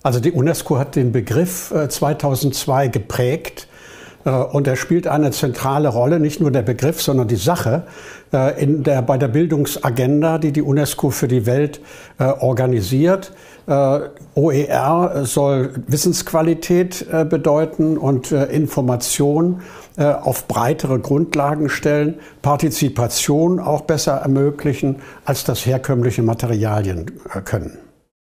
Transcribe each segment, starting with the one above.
Also die UNESCO hat den Begriff 2002 geprägt und er spielt eine zentrale Rolle, nicht nur der Begriff, sondern die Sache bei der Bildungsagenda, die die UNESCO für die Welt organisiert. OER soll Wissensqualität bedeuten und Information auf breitere Grundlagen stellen, Partizipation auch besser ermöglichen, als das herkömmliche Materialien können.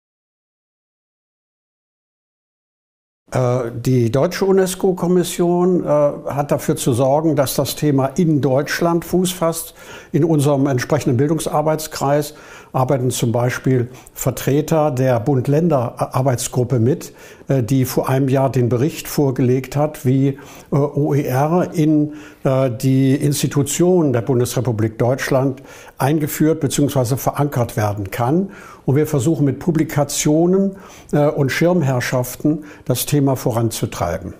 Die deutsche UNESCO-Kommission hat dafür zu sorgen, dass das Thema in Deutschland Fuß fasst. In unserem entsprechenden Bildungsarbeitskreis arbeiten zum Beispiel Vertreter der Bund-Länder-Arbeitsgruppe mit, die vor einem Jahr den Bericht vorgelegt hat, wie OER in die Institutionen der Bundesrepublik Deutschland eingeführt bzw. verankert werden kann. Und wir versuchen mit Publikationen und Schirmherrschaften das Thema voranzutreiben.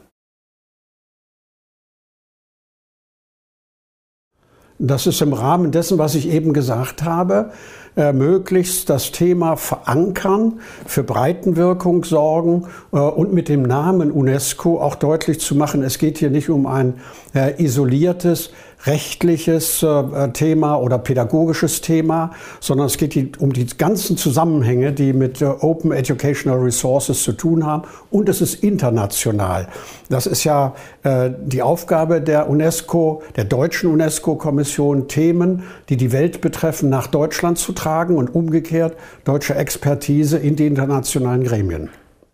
Das ist im Rahmen dessen, was ich eben gesagt habe, möglichst das Thema verankern, für Breitenwirkung sorgen und mit dem Namen UNESCO auch deutlich zu machen, es geht hier nicht um ein isoliertes, rechtliches Thema oder pädagogisches Thema, sondern es geht um die ganzen Zusammenhänge, die mit Open Educational Resources zu tun haben, und es ist international. Das ist ja die Aufgabe der UNESCO, der deutschen UNESCO-Kommission, Themen, die die Welt betreffen, nach Deutschland zu tragen und umgekehrt deutsche Expertise in die internationalen Gremien.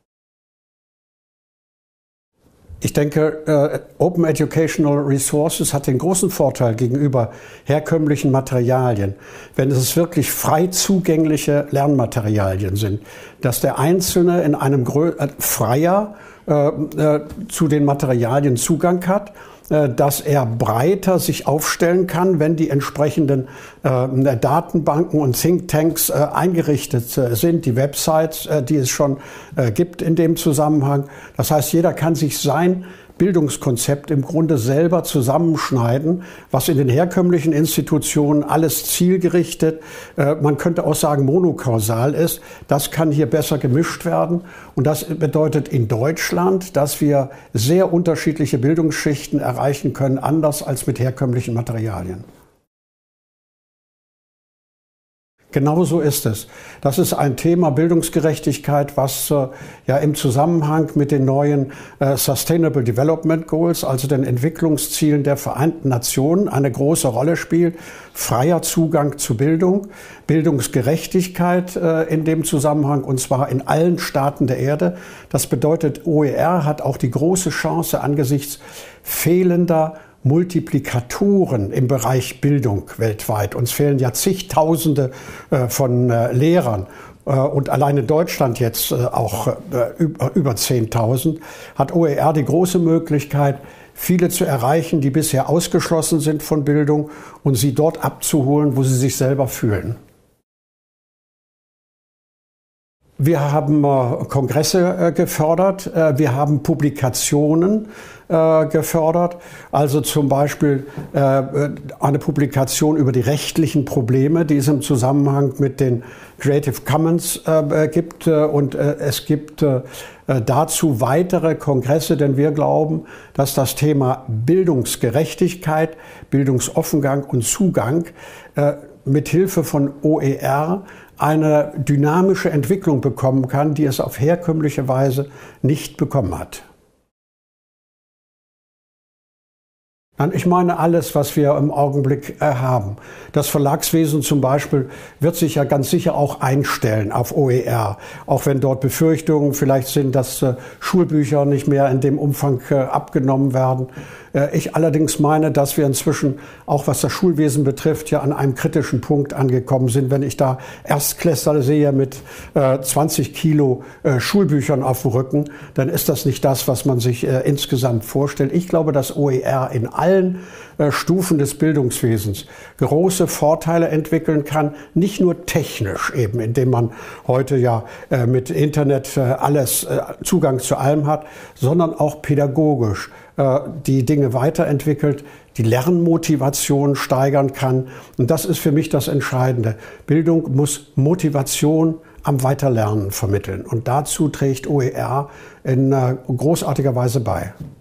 Ich denke, Open Educational Resources hat den großen Vorteil gegenüber herkömmlichen Materialien, wenn es wirklich frei zugängliche Lernmaterialien sind, dass der Einzelne in einem freier zu den Materialien Zugang hat, dass er breiter sich aufstellen kann, wenn die entsprechenden Datenbanken und Thinktanks eingerichtet sind, die Websites, die es schon gibt in dem Zusammenhang. Das heißt, jeder kann sich sein Bildungskonzept im Grunde selber zusammenschneiden, was in den herkömmlichen Institutionen alles zielgerichtet, man könnte auch sagen monokausal ist. Das kann hier besser gemischt werden. Und das bedeutet in Deutschland, dass wir sehr unterschiedliche Bildungsschichten erreichen können, anders als mit herkömmlichen Materialien. Genauso ist es. Das ist ein Thema Bildungsgerechtigkeit, was ja im Zusammenhang mit den neuen Sustainable Development Goals, also den Entwicklungszielen der Vereinten Nationen, eine große Rolle spielt. Freier Zugang zu Bildung, Bildungsgerechtigkeit in dem Zusammenhang, und zwar in allen Staaten der Erde. Das bedeutet, OER hat auch die große Chance angesichts fehlender Multiplikatoren im Bereich Bildung weltweit. Uns fehlen ja zigtausende von Lehrern und allein in Deutschland jetzt auch über 10.000, hat OER die große Möglichkeit, viele zu erreichen, die bisher ausgeschlossen sind von Bildung, und sie dort abzuholen, wo sie sich selber fühlen. Wir haben Kongresse gefördert, wir haben Publikationen gefördert, also zum Beispiel eine Publikation über die rechtlichen Probleme, die es im Zusammenhang mit den Creative Commons gibt, und es gibt dazu weitere Kongresse, denn wir glauben, dass das Thema Bildungsgerechtigkeit, Bildungsoffengang und Zugang mit Hilfe von OER eine dynamische Entwicklung bekommen kann, die es auf herkömmliche Weise nicht bekommen hat. Ich meine alles, was wir im Augenblick haben. Das Verlagswesen zum Beispiel wird sich ja ganz sicher auch einstellen auf OER, auch wenn dort Befürchtungen vielleicht sind, dass Schulbücher nicht mehr in dem Umfang abgenommen werden. Ich allerdings meine, dass wir inzwischen, auch was das Schulwesen betrifft, ja an einem kritischen Punkt angekommen sind. Wenn ich da Erstklässler sehe mit 20 Kilo Schulbüchern auf dem Rücken, dann ist das nicht das, was man sich insgesamt vorstellt. Ich glaube, dass OER in allen Stufen des Bildungswesens große Vorteile entwickeln kann, nicht nur technisch eben, indem man heute ja mit Internet alles Zugang zu allem hat, sondern auch pädagogisch die Dinge weiterentwickelt, die Lernmotivation steigern kann. Und das ist für mich das Entscheidende. Bildung muss Motivation am Weiterlernen vermitteln. Und dazu trägt OER in großartiger Weise bei.